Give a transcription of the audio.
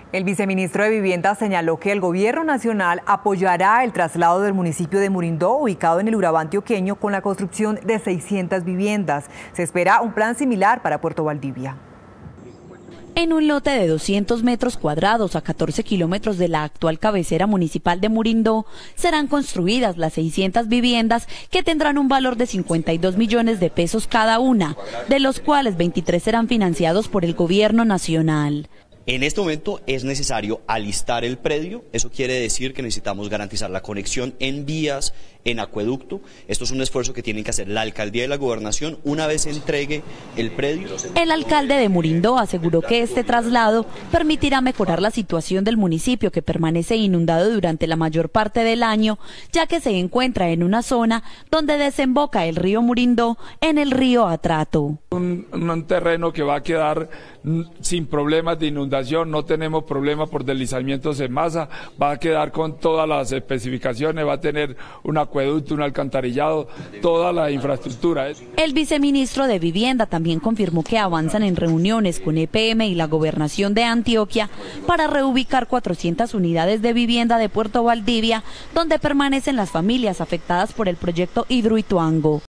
El viceministro de Vivienda señaló que el gobierno nacional apoyará el traslado del municipio de Murindó, ubicado en el Urabá antioqueño, con la construcción de 600 viviendas. Se espera un plan similar para Puerto Valdivia. En un lote de 200 metros cuadrados a 14 kilómetros de la actual cabecera municipal de Murindó, serán construidas las 600 viviendas que tendrán un valor de 52 millones de pesos cada una, de los cuales 23 serán financiados por el gobierno nacional. En este momento es necesario alistar el predio, eso quiere decir que necesitamos garantizar la conexión en vías, en acueducto. Esto es un esfuerzo que tienen que hacer la alcaldía y la gobernación una vez se entregue el predio. El alcalde de Murindó aseguró que este traslado permitirá mejorar la situación del municipio, que permanece inundado durante la mayor parte del año, ya que se encuentra en una zona donde desemboca el río Murindó en el río Atrato. Un terreno que va a quedar sin problemas de inundación, no tenemos problema por deslizamientos en masa, va a quedar con todas las especificaciones, va a tener un acueducto, un alcantarillado, toda la infraestructura. El viceministro de Vivienda también confirmó que avanzan en reuniones con EPM y la Gobernación de Antioquia para reubicar 400 unidades de vivienda de Puerto Valdivia, donde permanecen las familias afectadas por el proyecto Hidroituango.